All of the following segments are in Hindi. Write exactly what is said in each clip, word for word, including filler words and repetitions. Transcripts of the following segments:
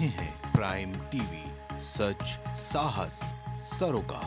रहे हैं प्राइम टीवी, सच साहस सरोकार।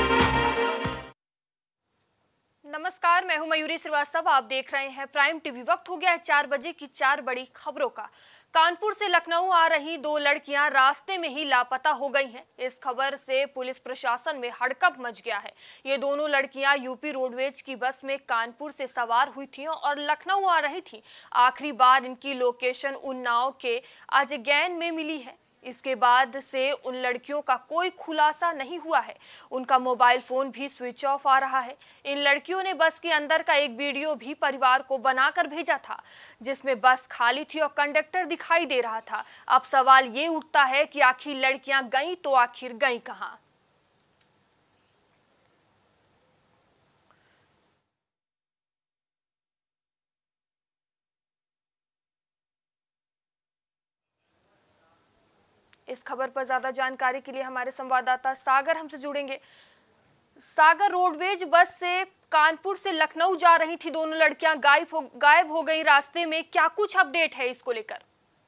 नमस्कार, मैं हूं मयूरी श्रीवास्तव। आप देख रहे हैं प्राइम टीवी। वक्त हो गया है चार बजे की चार बड़ी खबरों का। कानपुर से लखनऊ आ रही दो लड़कियां रास्ते में ही लापता हो गई हैं। इस खबर से पुलिस प्रशासन में हड़कंप मच गया है। ये दोनों लड़कियां यूपी रोडवेज की बस में कानपुर से सवार हुई थीं और लखनऊ आ रही थीं। आखिरी बार इनकी लोकेशन उन्नाव के अजगैन में मिली है। इसके बाद से उन लड़कियों का कोई खुलासा नहीं हुआ है। उनका मोबाइल फोन भी स्विच ऑफ आ रहा है। इन लड़कियों ने बस के अंदर का एक वीडियो भी परिवार को बनाकर भेजा था, जिसमें बस खाली थी और कंडक्टर दिखाई दे रहा था। अब सवाल ये उठता है कि आखिर लड़कियां गईं तो आखिर गईं कहां? इस खबर पर ज्यादा जानकारी के लिए हमारे संवाददाता सागर हमसे जुड़ेंगे। सागर, रोडवेज बस से कानपुर से लखनऊ जा रही थी दोनों लड़कियां, गायब हो गायब हो गई रास्ते में। क्या कुछ अपडेट है इसको लेकर?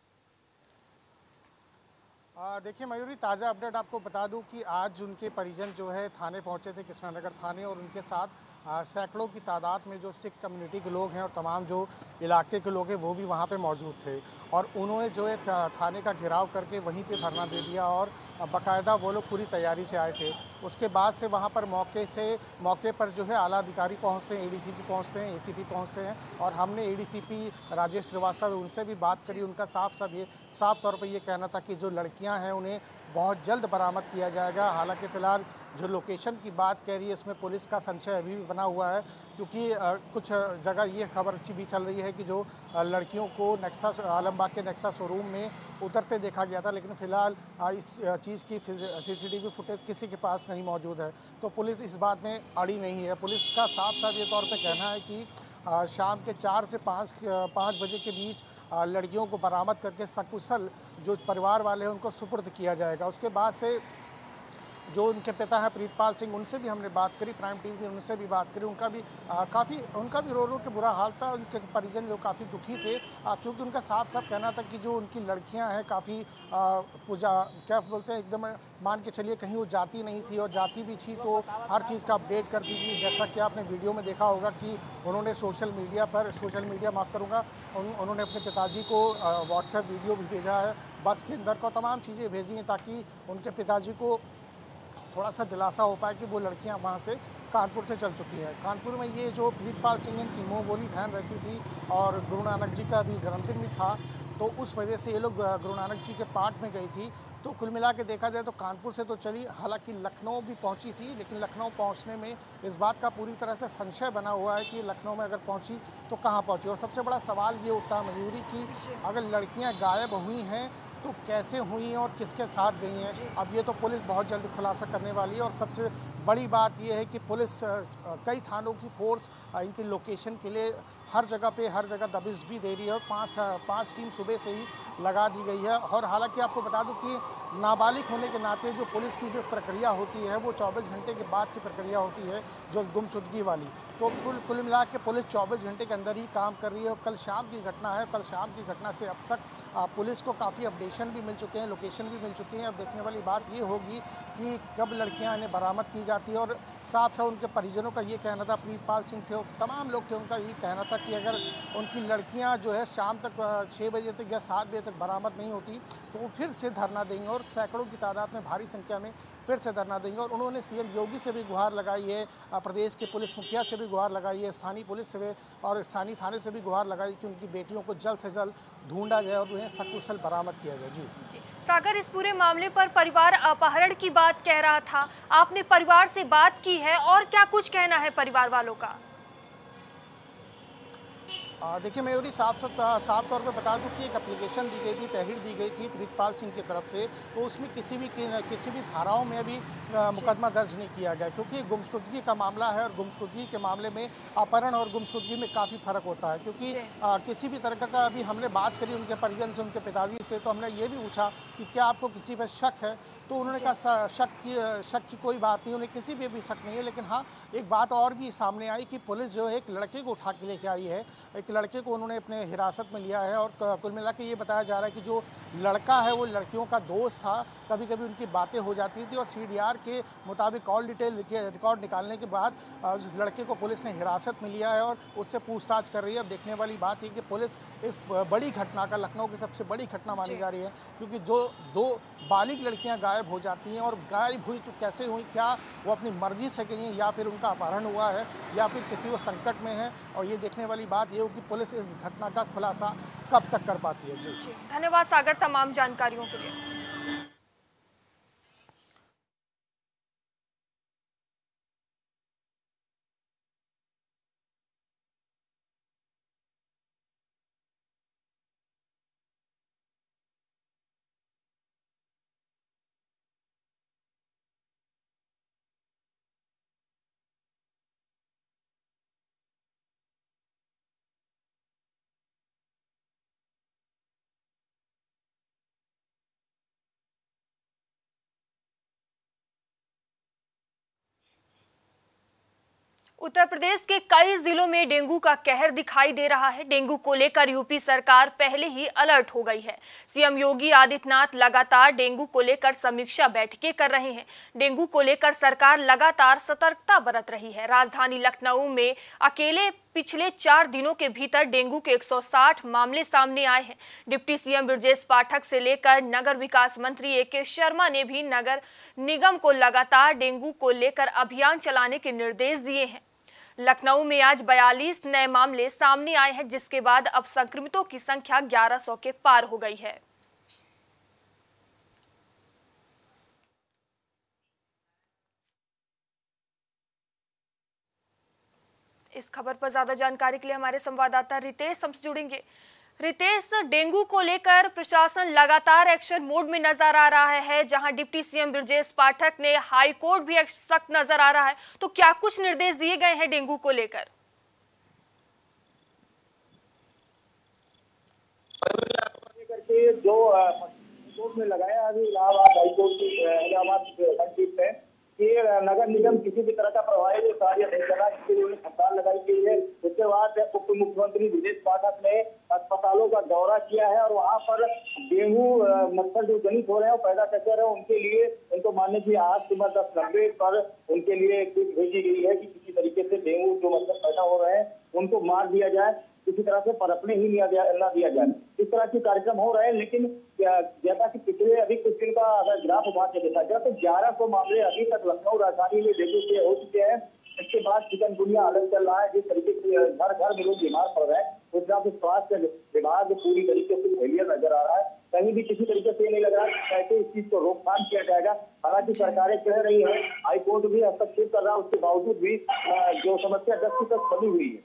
देखिए मयूरी, ताज़ा अपडेट आपको बता दूं कि आज उनके परिजन जो है थाने पहुंचे थे, कृष्णानगर थाने, और उनके साथ सैकड़ों की तादाद में जो सिख कम्युनिटी के लोग हैं और तमाम जो इलाके के लोग हैं वो भी वहां पे मौजूद थे। और उन्होंने जो है थाने का घेराव करके वहीं पे धरना दे दिया और बाकायदा वो लोग पूरी तैयारी से आए थे। उसके बाद से वहाँ पर मौके से मौके पर जो है आला अधिकारी पहुँचते हैं, एडीसीपी पहुँचते हैं, एसीपी पहुँचते हैं। और हमने एडीसीपी राजेश श्रीवास्तव उनसे भी बात करी। उनका साफ साफ ये साफ तौर पर ये कहना था कि जो लड़कियाँ हैं उन्हें बहुत जल्द बरामद किया जाएगा। हालांकि फ़िलहाल जो लोकेशन की बात कह रही है इसमें पुलिस का संशय अभी भी बना हुआ है, क्योंकि कुछ जगह ये खबर भी चल रही है कि जो लड़कियों को नेक्सा आलमबाग के नेक्सा शोरूम में उतरते देखा गया था, लेकिन फ़िलहाल इस चीज़ की सीसीटीवी फुटेज किसी के पास नहीं मौजूद है। तो पुलिस इस बात में अड़ी नहीं है। पुलिस का साफ साफ ये तौर पर कहना है कि शाम के चार से पाँच पाँच बजे के बीच लड़कियों को बरामद करके सकुशल जो परिवार वाले हैं उनको सुपुर्द किया जाएगा। उसके बाद से जो उनके पिता हैं प्रीतपाल सिंह, उनसे भी हमने बात करी, प्राइम टीवी में उनसे भी बात करी। उनका भी काफ़ी उनका भी रो रो के बुरा हाल था। उनके परिजन जो काफ़ी दुखी थे, आ, क्योंकि उनका साफ साफ कहना था कि जो उनकी लड़कियां हैं काफ़ी पूजा क्या बोलते हैं, एकदम मान के चलिए कहीं वो जाती नहीं थी, और जाती भी थी तो हर चीज़ का अपडेट करती थी। जैसा कि आपने वीडियो में देखा होगा कि उन्होंने सोशल मीडिया पर सोशल मीडिया माफ़ करूँगा उन, उन्होंने अपने पिताजी को व्हाट्सएप वीडियो भी भेजा है बस के अंदर को, तमाम चीज़ें भेजी हैं ताकि उनके पिताजी को थोड़ा सा दिलासा हो पाए कि वो लड़कियां वहाँ से कानपुर से चल चुकी हैं। कानपुर में ये जो प्रीतपाल सिंह की मोह बोली बहन रहती थी और गुरु नानक जी का भी जन्मदिन भी था, तो उस वजह से ये लोग गुरु नानक जी के पाठ में गई थी। तो कुल मिला के देखा जाए तो कानपुर से तो चली, हालांकि लखनऊ भी पहुंची थी, लेकिन लखनऊ पहुंचने में इस बात का पूरी तरह से संशय बना हुआ है कि लखनऊ में अगर पहुंची तो कहां पहुंची। और सबसे बड़ा सवाल ये उठता है मयूरी की अगर लड़कियां गायब हुई हैं तो कैसे हुई और किसके साथ गई हैं। अब ये तो पुलिस बहुत जल्द खुलासा करने वाली है। और सबसे बड़ी बात ये है कि पुलिस कई थानों की फोर्स इनकी लोकेशन के लिए हर जगह पे हर जगह दबिश भी दे रही है और पांच पांच टीम सुबह से ही लगा दी गई है। और हालांकि आपको बता दूं कि नाबालिग होने के नाते जो पुलिस की जो प्रक्रिया होती है वो चौबीस घंटे के बाद की प्रक्रिया होती है, जो गुमशुदगी वाली। तो कुल कुल मिला के पुलिस चौबीस घंटे के अंदर ही काम कर रही है। और कल शाम की घटना है, कल शाम की घटना से अब तक पुलिस को काफ़ी अपडेशन भी मिल चुके हैं, लोकेशन भी मिल चुकी हैं। अब देखने वाली बात ये होगी कि कब लड़कियां इन्हें बरामद की जाती है। और साफ साफ उनके परिजनों का ये कहना था, प्रीतपाल सिंह थे, तमाम लोग थे, उनका ये कहना था कि अगर उनकी लड़कियां जो है शाम तक छः बजे तक या सात बजे तक बरामद नहीं होती तो वो फिर से धरना देंगे और सैकड़ों की तादाद में भारी संख्या में फिर से धरना देंगे। और उन्होंने सीएम योगी से भी गुहार लगाई है, प्रदेश के पुलिस मुखिया से भी गुहार लगाई है, स्थानीय पुलिस से भी और स्थानीय थाने से भी गुहार लगाई कि उनकी बेटियों को जल्द से जल्द ढूंढा जाए और उन्हें सकुशल बरामद किया जाए। जी जी सागर, इस पूरे मामले पर परिवार अपहरण की बात कह रहा था, आपने परिवार से बात की है और क्या कुछ कहना है परिवार वालों का? देखिए मयूरी, साफ साफ साफ तौर पे बता दूं कि एक एप्लीकेशन दी गई थी, तहरीर दी गई थी प्रीतपाल सिंह की तरफ से, तो उसमें किसी भी किसी भी धाराओं में अभी मुकदमा दर्ज नहीं किया गया, क्योंकि गुमशुदगी का मामला है और गुमशुदगी के मामले में अपहरण और गुमशुदगी में काफ़ी फ़र्क होता है। क्योंकि आ, किसी भी तरह का अभी हमने बात करी उनके परिजन से, उनके पिताजी से, तो हमने ये भी पूछा कि क्या आपको किसी पर शक है, तो उन्होंने कहा शक की शक की कोई बात नहीं, उन्हें किसी पे भी शक नहीं है। लेकिन हाँ, एक बात और भी सामने आई कि पुलिस जो है एक लड़के को उठा के लेके आई है, एक एक लड़के को उन्होंने अपने हिरासत में लिया है और कुल मिला के ये बताया जा रहा है कि जो लड़का है वो लड़कियों का दोस्त था, कभी कभी उनकी बातें हो जाती थी और सीडीआर के मुताबिक कॉल डिटेल के रिकॉर्ड निकालने के बाद उस लड़के को पुलिस ने हिरासत में लिया है और उससे पूछताछ कर रही है। अब देखने वाली बात है कि पुलिस इस बड़ी घटना का, लखनऊ की सबसे बड़ी घटना मानी जा रही है, क्योंकि जो दो बालिग लड़कियां गायब हो जाती हैं और गायब हुई तो कैसे हुई, क्या वो अपनी मर्जी से गई हैं या फिर उनका अपहरण हुआ है या फिर किसी वो संकट में है, और ये देखने वाली बात ये हो कि पुलिस इस घटना का खुलासा कब तक कर पाती है। जी जी, धन्यवाद सागर तमाम जानकारियों के लिए। उत्तर प्रदेश के कई जिलों में डेंगू का कहर दिखाई दे रहा है। डेंगू को लेकर यूपी सरकार पहले ही अलर्ट हो गई है। सीएम योगी आदित्यनाथ लगातार डेंगू को लेकर समीक्षा बैठकें कर रहे हैं। डेंगू को लेकर सरकार लगातार सतर्कता बरत रही है। राजधानी लखनऊ में अकेले पिछले चार दिनों के भीतर डेंगू के एक सौ साठ मामले सामने आए हैं। डिप्टी सीएम ब्रजेश पाठक से लेकर नगर विकास मंत्री ए के शर्मा ने भी नगर निगम को लगातार डेंगू को लेकर अभियान चलाने के निर्देश दिए हैं। लखनऊ में आज बयालीस नए मामले सामने आए हैं, जिसके बाद अब संक्रमितों की संख्या ग्यारह सौ के पार हो गई है। इस खबर पर ज्यादा जानकारी के लिए हमारे संवाददाता रितेश हमसे जुड़ेंगे। रितेश, डेंगू को लेकर प्रशासन लगातार एक्शन मोड में नजर आ रहा है, जहां डिप्टी सीएम ब्रजेश पाठक ने हाई कोर्ट भी सख्त नजर आ रहा है, तो क्या कुछ निर्देश दिए गए हैं डेंगू को लेकर? जो कोर्ट में लगाया अभी इलाहाबाद हाईकोर्ट की इलाहाबाद खंडपीठ है कि नगर निगम किसी भी तरह का प्रभावी कार्य नहीं कर रहा, इसके लिए हड़ताल लगाई गई है। उसके बाद उप मुख्यमंत्री ब्रजेश पाठक ने अस्पतालों का दौरा किया है और वहां पर डेंगू मच्छर जो जनित हो रहे हैं पैदा कैसे रहे उनके लिए उनको मानने की आज सुबह दस नब्बे पर उनके लिए एक भेजी गई है कि किसी तरीके से डेंगू जो मच्छर पैदा हो रहे हैं उनको मार दिया जाए, किसी तरह से पनपने ही नहीं ना दिया जाए। इस तरह के कार्यक्रम हो रहे हैं, लेकिन जैसा कि पिछले अभी कुछ दिन का अगर ग्राफ उठा के देखा जाए तो ग्यारह सौ मामले अभी तक लखनऊ राजधानी में डेंगू के हो चुके हैं। इसके बाद चिकनगुनिया अलग चल रहा है, जिस तरीके से घर घर में लोग बीमार पड़ रहे हैं उस तरह से स्वास्थ्य विभाग पूरी तरीके से फेलियर नजर आ रहा है। कहीं भी किसी तरीके से नहीं लग रहा है कैसे इस चीज को रोकथाम किया जाएगा। हालांकि सरकारें कह रही है, हाईकोर्ट भी हस्तक्षेप कर रहा है, उसके बावजूद भी जो समस्या दस तक बनी हुई है।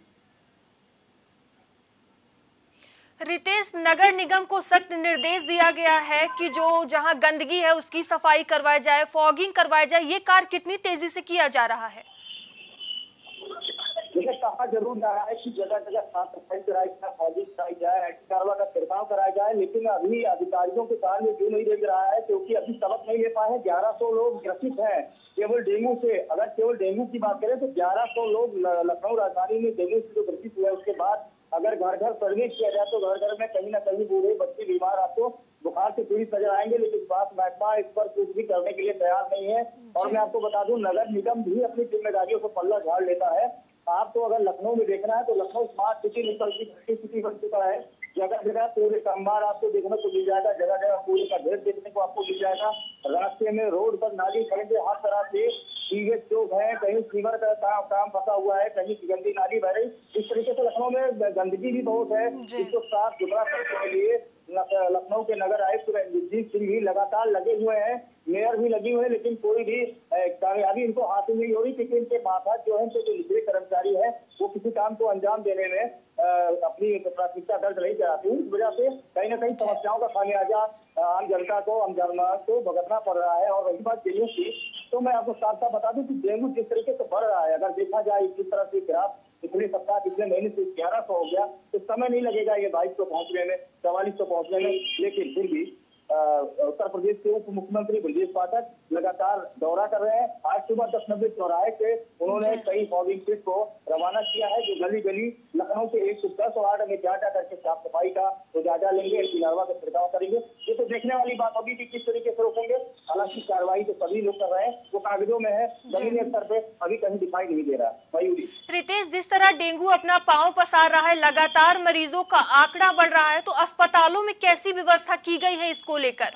रितेश, नगर निगम को सख्त निर्देश दिया गया है कि जो जहां गंदगी है उसकी सफाई करवाई जाए, फॉगिंग करवाई जाए, ये कार्य कितनी तेजी से किया जा रहा है? देखिए, कहा जरूर जा रहा है कि जगह जगह साफ सफाई कराई जाए, फॉगिंग कराई जाए, एंटी कार्बा का छिड़काव कराया जाए, लेकिन अभी अधिकारियों के कार्य क्यों नहीं देख रहा है, क्योंकि अभी सबक नहीं ले पाए हैं। ग्यारह सौ लोग ग्रसित हैं केवल डेंगू से। अगर केवल डेंगू की बात करें तो ग्यारह सौ लोग लखनऊ राजधानी में डेंगू से जो ग्रसित हुए, उसके बाद अगर घर घर सर्वे किया जाए तो घर घर में कहीं ना कहीं बूढ़े बच्चे बीमार आपको बुखार से पीड़ित नजर आएंगे, लेकिन बात महकमा इस पर कुछ भी करने के लिए तैयार नहीं है। और मैं आपको बता दूं, नगर निगम भी अपनी जिम्मेदारियों को पल्ला झाड़ लेता है। आपको अगर लखनऊ में देखना है तो लखनऊ स्मार्ट सिटी निकल की सिटी बन चुका है। जगह जगह पूरे कंबार आपको देखने को मिल जाएगा, जगह जगह पूरे का ढेर देखने को आपको मिल जाएगा। रास्ते में रोड पर नाली खड़े हर तरह से सीवेज चौक है, कहीं सीवर का काम काम फंसा हुआ है, कहीं गंदी नाली बह रही। इस तरीके से लखनऊ में गंदगी भी बहुत है। इसको साफ सुथरा करने के लिए लखनऊ के नगर आयुक्त रणजीत सिंह भी लगातार लगे हुए हैं, मेयर भी लगी हुए हैं, लेकिन कोई भी कामयाबी इनको हासिल नहीं हो रही, क्योंकि इनके माथा जो है जो निचले कर्मचारी है वो किसी काम को अंजाम देने में अपनी प्राथमिकता दर्ज नहीं कराती। इस वजह से कहीं ना कहीं समस्याओं का खामियाजा आम जनता को आम जनता को भुगतना पड़ रहा है। और रही बात डेंगू की, तो मैं आपको साफ साफ बता दूं कि डेंगू जिस तरीके से बढ़ रहा है, अगर देखा जाए किस तरह से ग्राफ पिछले सप्ताह पिछले महीने से ग्यारह सौ हो गया, तो समय नहीं लगेगा ये बाईस सौ पहुंचने में, चवालीस सौ पहुंचने में, लेकिन फिर भी उत्तर प्रदेश के उप मुख्यमंत्री ब्रजेश पाठक लगातार दौरा कर रहे हैं। आज सुबह दस नब्बे चौराहे से उन्होंने कई फॉगिंग किट को रवाना किया है, जो गली गली लखनऊ के एक सौ दस वार्ड में जा जा करके साफ सफाई का तो जायजा लेंगे, एंटी लार्वा का छिड़काव करेंगे। ये तो देखने वाली बात होगी कि किस तरीके से रोकेंगे। हालांकि कार्रवाई तो सभी लोग कर रहे हैं, वो कागजों में है, जमीनी स्तर पे अभी कहीं दिखाई नहीं दे रहा। मयूरी, रितेश, जिस तरह डेंगू अपना पांव पसार रहा है, लगातार मरीजों का आंकड़ा बढ़ रहा है, तो अस्पतालों में कैसी व्यवस्था की गई है इसको लेकर?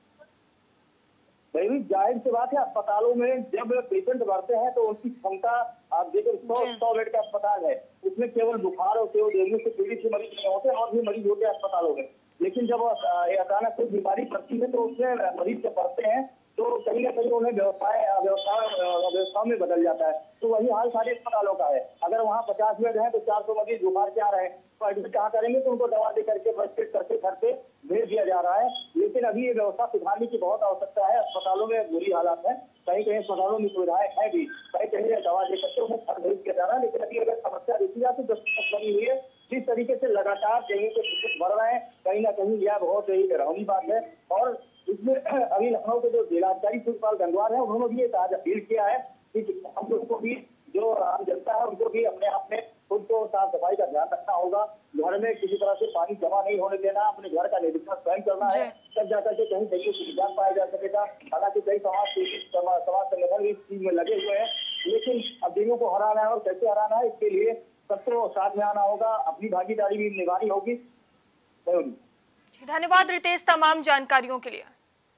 भाई जाहिर सी बात है, अस्पतालों में जब पेशेंट बढ़ते हैं तो उनकी क्षमता, आप देखिए सौ सौ बेड का अस्पताल है, उसमें केवल बुखार और केवल डेंगू से पीड़ित मरीज नहीं होते और भी मरीज होते हैं अस्पतालों में। लेकिन जब अचानक कोई बीमारी पड़ती है तो उसमें मरीज जब बढ़ते हैं तो कहीं ना कहीं उन्हें व्यवसाय व्यवस्था व्यवस्था में बदल जाता है। तो वही हाल सारे अस्पतालों का है। अगर वहाँ पचास बेड है तो चार सौ मरीज बुखार के आ रहे हैं, तो एडमिट कहाँ करेंगे? तो उनको दवा दे करके फर्स्ट करके घर पे भेज दिया जा रहा है। लेकिन अभी ये व्यवस्था सुधारने की बहुत आवश्यकता है। अस्पतालों में बुरी हालात है, कहीं कहीं अस्पतालों में सुविधाएं है भी, कहीं कहीं दवा दे करके उन्हें घर भेज दिया जा रहा है। लेकिन अभी अगर समस्या देखी जाए तो दस तक बनी हुई है। जिस तरीके से लगातार डेंगू के केसेस बढ़ रहे हैं, कहीं ना कहीं यह बहुत ही डरावनी बात है। और इसमें अभी लखनऊ के जो जिलाधिकारी सुखपाल गंगवार है, उन्होंने भी एक आज अपील किया है कि हम लोगों को भी, जो आम जनता है, उनको भी अपने आप में खुद को साफ सफाई का ध्यान रखना होगा। घर में किसी तरह से पानी जमा नहीं होने देना, अपने घर का निरीक्षण स्वयं करना है, तब जाकर के कहीं डेंगू की निजात पाया जा सकेगा। हालांकि कई समाज समाज संगठन इस चीज में लगे हुए हैं, लेकिन अब डेंगू को हराना है और कैसे हराना है, इसके लिए सबको साथ में आना होगा, अपनी भागीदारी भी निभानी होगी। धन्यवाद रितेश तमाम जानकारियों के लिए।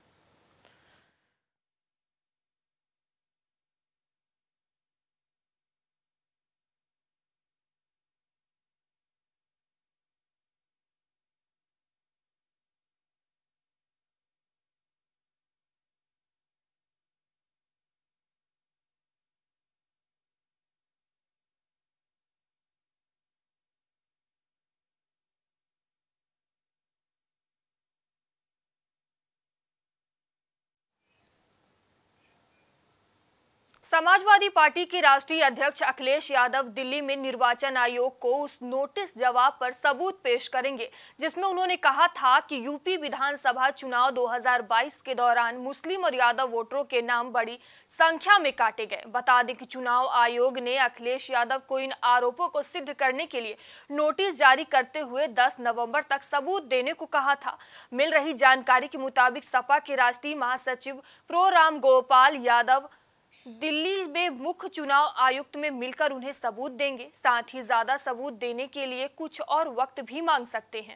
समाजवादी पार्टी के राष्ट्रीय अध्यक्ष अखिलेश यादव दिल्ली में निर्वाचन आयोग को उस नोटिस जवाब पर सबूत पेश करेंगे जिसमें उन्होंने कहा था कि यूपी विधानसभा चुनाव दो हज़ार बाईस के दौरान मुस्लिम और यादव वोटरों के नाम बड़ी संख्या में काटे गए। बता दें कि चुनाव आयोग ने अखिलेश यादव को इन आरोपों को सिद्ध करने के लिए नोटिस जारी करते हुए दस नवंबर तक सबूत देने को कहा था। मिल रही जानकारी के मुताबिक सपा के राष्ट्रीय महासचिव प्रो राम गोपाल यादव दिल्ली में मुख्य चुनाव आयुक्त में मिलकर उन्हें सबूत देंगे। साथ ही ज्यादा सबूत देने के लिए कुछ और वक्त भी मांग सकते हैं।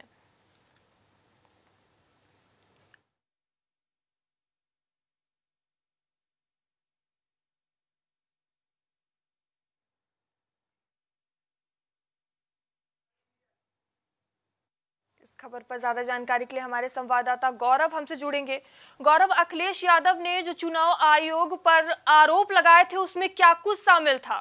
इस खबर पर ज्यादा जानकारी के लिए हमारे संवाददाता गौरव हमसे जुड़ेंगे। गौरव, अखिलेश यादव ने जो चुनाव आयोग पर आरोप लगाए थे उसमें क्या कुछ शामिल था?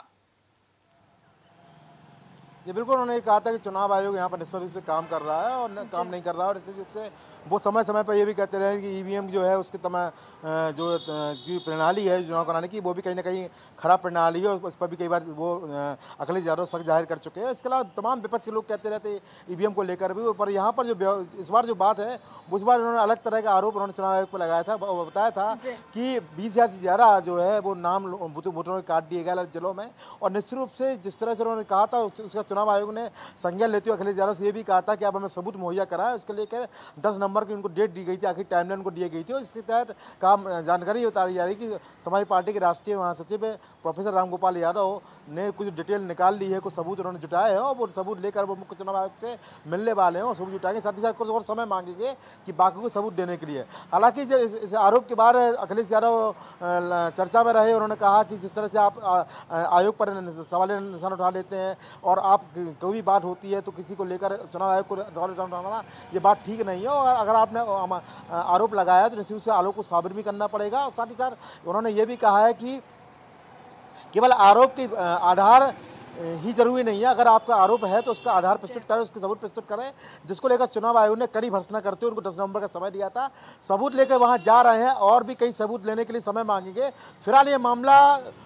ये बिल्कुल उन्होंने कहा था कि चुनाव आयोग यहाँ पर निष्पक्ष रूप से काम कर रहा है और न, काम नहीं कर रहा है और निश्चित रूप से वो समय समय पर ये भी कहते रहे कि ईवीएम जो है उसकी तमाम जो जो प्रणाली है चुनाव कराने की वो भी कहीं ना कहीं खराब प्रणाली है। उस पर भी कई बार वो अखिलेश यादव सख्त जाहिर कर चुके हैं। इसके अलावा तमाम विपक्ष के लोग कहते रहते ईवीएम को लेकर भी। पर यहाँ पर जो इस बार जो बात है उस बार उन्होंने अलग तरह का आरोप उन्होंने चुनाव आयोग पर लगाया था। वो बताया था कि बीस हजार से ज़्यादा जो है वो नाम वोटरों ने काट दिए गए अलग जिलों में। और निश्चित रूप से जिस तरह से उन्होंने कहा था उसका चुनाव आयोग ने संज्ञान लेते हुए अखिलेश यादव से ये भी कहा था कि आप हमें सबूत मुहैया कराएं। उसके लेकर दस नंबर की उनको डेट दी गई थी, आखिर टाइमलाइन उनको दी गई थी और इसके तहत काम जानकारी बता दी जा रही कि समाजवादी पार्टी के राष्ट्रीय महासचिव प्रोफेसर राम गोपाल यादव ने कुछ डिटेल निकाल ली है, कुछ सबूत उन्होंने जुटाए हैं और वो सबूत लेकर वो मुख्य चुनाव आयोग से मिलने वाले हैं और सबूत जुटाएंगे। साथ ही साथ कुछ और समय मांगेंगे कि बाकी को सबूत देने के लिए। हालांकि इस, इस आरोप के बाद अखिलेश यादव चर्चा में रहे। उन्होंने कहा कि जिस तरह से आप आयोग पर सवाल निशान उठा लेते हैं और आप कोई भी बात होती है तो किसी को लेकर चुनाव आयोग को सवाल निशान उठाना ये बात ठीक नहीं है और अगर आपने आरोप लगाया तो निश्चित रूप से आरोप को साबित भी करना पड़ेगा। और साथ ही साथ उन्होंने ये भी कहा है कि केवल आरोप के आधार ही जरूरी नहीं है। अगर आपका आरोप है तो उसका आधार प्रस्तुत करें, उसके सबूत प्रस्तुत करें, जिसको लेकर चुनाव आयोग ने कड़ी भर्त्सना करते हुए उनको दस नवंबर का समय दिया था। सबूत लेकर वहां जा रहे हैं और भी कई सबूत लेने के लिए समय मांगेंगे। फिलहाल ये मामला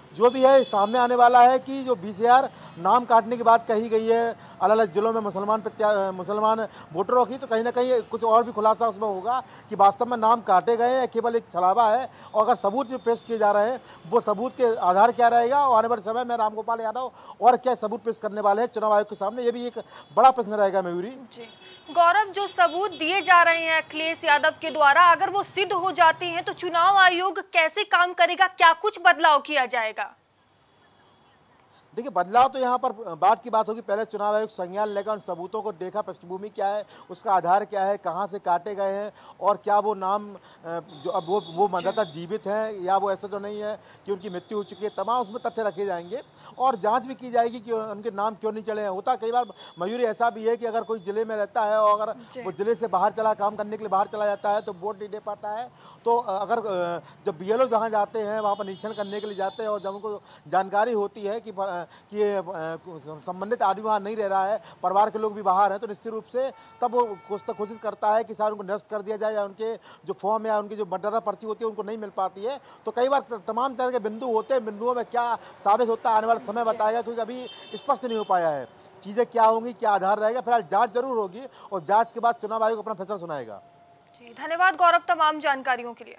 जो भी है सामने आने वाला है कि जो बीस हजार नाम काटने की बात कही गई है अलग अलग जिलों में मुसलमान प्रत्या मुसलमान वोटरों की, तो कहीं ना कहीं कुछ और भी खुलासा उसमें होगा कि वास्तव में नाम काटे गए हैं, केवल एक छलावा है, और अगर सबूत जो पेश किए जा रहे हैं वो सबूत के आधार क्या रहेगा, और आने वाले समय में रामगोपाल यादव और क्या सबूत पेश करने वाले हैं चुनाव आयोग के सामने, ये भी एक बड़ा प्रश्न रहेगा। मयूरी जी गौरव, जो सबूत दिए जा रहे हैं अखिलेश यादव के द्वारा, अगर वो सिद्ध हो जाते हैं तो चुनाव आयोग कैसे काम करेगा, क्या कुछ बदलाव किया जाएगा? देखिए, बदलाव तो यहाँ पर बात की बात होगी, पहले चुनाव आयोग संज्ञान लेगा, उन सबूतों को देखा, पृष्ठभूमि क्या है, उसका आधार क्या है, कहाँ से काटे गए हैं, और क्या वो नाम जो अब वो वो मतदाता जीवित हैं या वो ऐसा तो नहीं है कि उनकी मृत्यु हो चुकी है, तमाम उसमें तथ्य रखे जाएंगे और जांच भी की जाएगी कि उनके नाम क्यों नहीं चले हैं। होता कई बार मयूरी ऐसा भी है कि अगर कोई जिले में रहता है और अगर वो जिले से बाहर चला काम करने के लिए बाहर चला जाता है तो वोट नहीं दे पाता है, तो अगर जब बी एल ओ जहाँ जाते हैं वहाँ पर निरीक्षण करने के लिए जाते हैं और जब उनको जानकारी होती है कि कि संबंधित आदमी वहाँ नहीं रह रहा है, परिवार के लोग भी बाहर हैं, तो निश्चित रूप से तब वो कोशिश करता है कि शायद उनको निरस्त कर दिया जाए या उनके जो फॉर्म या उनकी जो मतदाता पर्ची होती है उनको नहीं मिल पाती है। तो कई बार तमाम तरह के बिंदु होते हैं, बिंदुओं में क्या साबित होता है आने वाला समय बताएगा, क्योंकि अभी स्पष्ट नहीं हो पाया है चीज़ें क्या होंगी, क्या आधार रहेगा। फिलहाल जाँच जरूर होगी और जाँच के बाद चुनाव आयोग अपना फैसला सुनाएगा। जी धन्यवाद गौरव तमाम जानकारियों के लिए।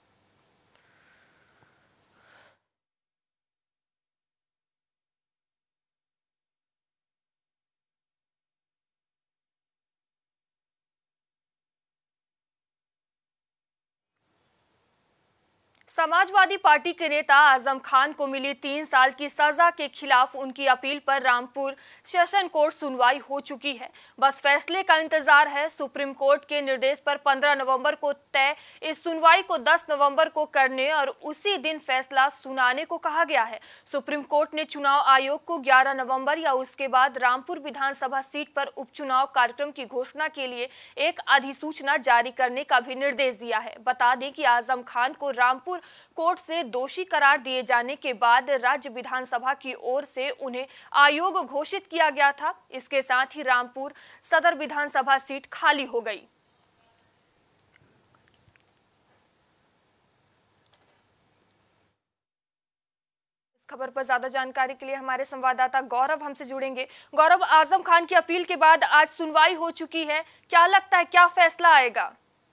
समाजवादी पार्टी के नेता आजम खान को मिली तीन साल की सजा के खिलाफ उनकी अपील पर रामपुर सेशन कोर्ट सुनवाई हो चुकी है। बस फैसले का इंतजार है। सुप्रीम कोर्ट के निर्देश पर पंद्रह नवंबर को तय इस सुनवाई को दस नवंबर को करने और उसी दिन फैसला सुनाने को कहा गया है। सुप्रीम कोर्ट ने चुनाव आयोग को ग्यारह नवंबर या उसके बाद रामपुर विधानसभा सीट पर उपचुनाव कार्यक्रम की घोषणा के लिए एक अधिसूचना जारी करने का भी निर्देश दिया है। बता दें कि आजम खान को रामपुर कोर्ट से दोषी करार दिए जाने के बाद राज्य विधानसभा की ओर से उन्हें आयोग घोषित किया गया था। इसके साथ ही रामपुर सदर विधानसभा सीट खाली हो गई। इस खबर पर ज्यादा जानकारी के लिए हमारे संवाददाता गौरव हमसे जुड़ेंगे। गौरव, आजम खान की अपील के बाद आज सुनवाई हो चुकी है, क्या लगता है क्या फैसला आएगा?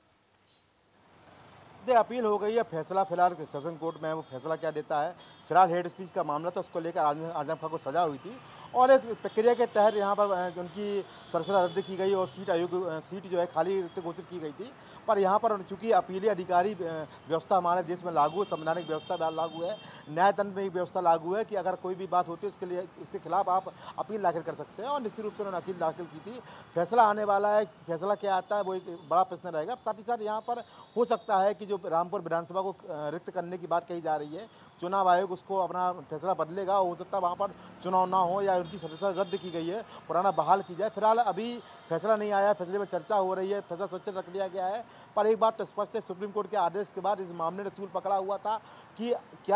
अपील हो गई है, फैसला फिलहाल सेशन कोर्ट में है, वो फैसला क्या देता है। फिलहाल हेड स्पीच का मामला तो उसको लेकर आजम खान को सजा हुई थी और एक प्रक्रिया के तहत यहाँ पर उनकी सरसरा रद्द की गई और सीट आयोग सीट जो है खाली घोषित की गई थी। पर यहाँ पर चूंकि अपीली अधिकारी व्यवस्था हमारे देश में लागू है, संवैधानिक व्यवस्था लागू है, न्यायतंत्र में एक व्यवस्था लागू है कि अगर कोई भी बात होती है उसके लिए उसके खिलाफ आप अपील दाखिल कर सकते हैं और निश्चित रूप से उन्होंने अपील दाखिल की थी। फैसला आने वाला है, फैसला क्या आता है वो एक बड़ा प्रश्न रहेगा। साथ ही साथ यहाँ पर हो सकता है कि जो रामपुर विधानसभा को रिक्त करने की बात कही जा रही है, चुनाव आयोग उसको अपना फैसला बदलेगा। हो सकता है वहाँ पर चुनाव ना हो या उनकी सदस्यता रद्द की गई है, पुराना बहाल की जाए। फिलहाल अभी फैसला नहीं आया, फैसले में चर्चा हो रही है, फैसला सुरक्षित रख लिया गया है। पर एक बात तो स्पष्ट है, सुप्रीम कोर्ट के आदेश के बाद इस मामले ने तूल पकड़ा हुआ था कि क्या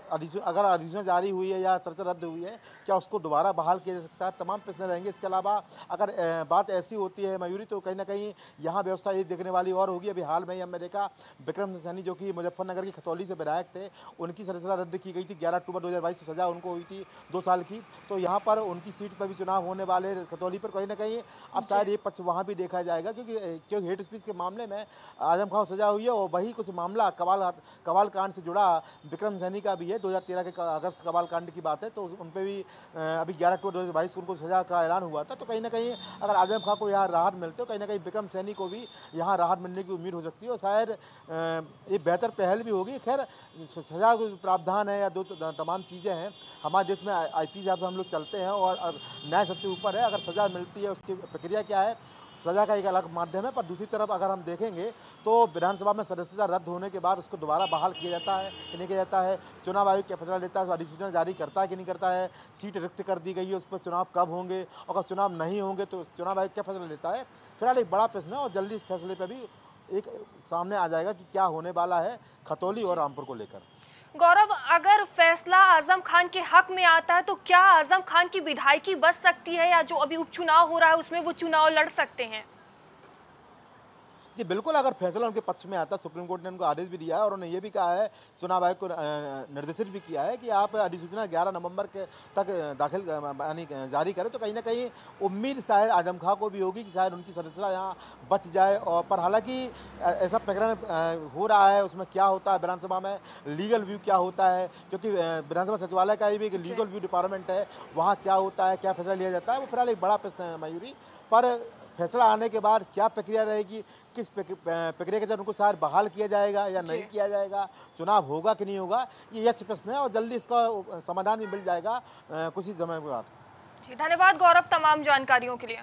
अगर अधिसूचना जारी हुई है या सरसर रद्द हुई है, क्या उसको दोबारा बहाल किया जा सकता है। तमाम प्रश्न रहेंगे। इसके अलावा अगर बात ऐसी होती है मयूरी, तो कहीं ना कहीं यहाँ व्यवस्था ये देखने वाली और होगी। अभी हाल में ही हमने देखा विक्रम सैनी जो कि मुजफ्फरनगर की खतौली से विधायक थे, उनकी सदस्यता रद्द की गई थी। ग्यारह अक्टूबर दो हज़ार बाईस को सजा उनको हुई थी दो साल की। तो यहाँ पर उनकी सीट पर भी चुनाव होने वाले खतौली पर कहीं ना कहीं अब शायद ये पक्ष वहाँ भी देखा जाएगा, क्योंकि क्योंकि हेड स्पीच के मामले में आजम खान सजा हुई है और वही कुछ मामला कवाल कवाल कांड से जुड़ा विक्रम सैनी का भी है। दो हज़ार तेरह के अगस्त कवाल कांड की बात है, तो उन पर भी अभी ग्यारह अक्टूबर दो हज़ार बाईस को उनको सजा का ऐलान हुआ था। तो कहीं ना कहीं अगर आजम खान को यहाँ राहत मिलते हो, कहीं ना कहीं विक्रम सैनी को भी यहाँ राहत मिलने की उम्मीद हो सकती है और शायद ये बेहतर पहल भी होगी। खैर, सजा प्रावधान है या दो तमाम चीज़ें हैं। हमारे देश में आई पी से हम लोग चलते हैं और न्याय सबसे ऊपर है। अगर सजा मिलती है उसकी प्रक्रिया क्या है, सजा का एक अलग माध्यम है। पर दूसरी तरफ अगर हम देखेंगे तो विधानसभा में सदस्यता रद्द होने के बाद उसको दोबारा बहाल किया जाता है कि नहीं किया जाता है, चुनाव आयोग क्या फैसला लेता है, अधिसूचना जारी करता है कि नहीं करता है, सीट रिक्त कर दी गई है, उस पर चुनाव कब होंगे, अगर चुनाव नहीं होंगे तो चुनाव आयोग क्या फैसला लेता है। फिलहाल एक बड़ा प्रश्न है और जल्दी इस फैसले पर भी एक सामने आ जाएगा कि क्या होने वाला है खतौली और रामपुर को लेकर। गौरव, अगर फैसला आजम खान के हक में आता है तो क्या आजम खान की विधायकी बच सकती है या जो अभी उपचुनाव हो रहा है उसमें वो चुनाव लड़ सकते हैं? जी बिल्कुल, अगर फैसला उनके पक्ष में आता, सुप्रीम कोर्ट ने उनको आदेश भी दिया है और उन्होंने ये भी कहा है, चुनाव आयोग को निर्देशित भी किया है कि आप अधिसूचना ग्यारह नवंबर के तक दाखिल यानी जारी करें, तो कहीं ना कहीं उम्मीद शायद आजम खां को भी होगी कि शायद उनकी सदस्यता यहाँ बच जाए। और पर हालांकि ऐसा प्रकरण हो रहा है, उसमें क्या होता है विधानसभा में, लीगल व्यू क्या होता है, क्योंकि विधानसभा सचिवालय का भी एक लीगल व्यू डिपार्टमेंट है, वहाँ क्या होता है, क्या फैसला लिया जाता है, वो फिलहाल एक बड़ा प्रश्न है मयूरी। पर फैसला आने के बाद क्या प्रक्रिया रहेगी, किस प्रक्रिया के तहत उनको शायद बहाल किया जाएगा या नहीं किया जाएगा, चुनाव होगा कि नहीं होगा, ये यक्ष प्रश्न है और जल्दी इसका समाधान भी मिल जाएगा कुछ ही समय के बाद। जी धन्यवाद गौरव तमाम जानकारियों के लिए।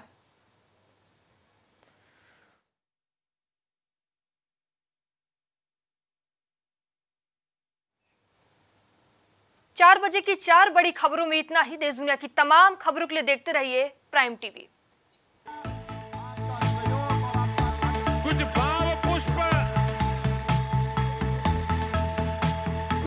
चार बजे की चार बड़ी खबरों में इतना ही। देश दुनिया की तमाम खबरों के लिए देखते रहिए प्राइम टीवी। कुछ भाव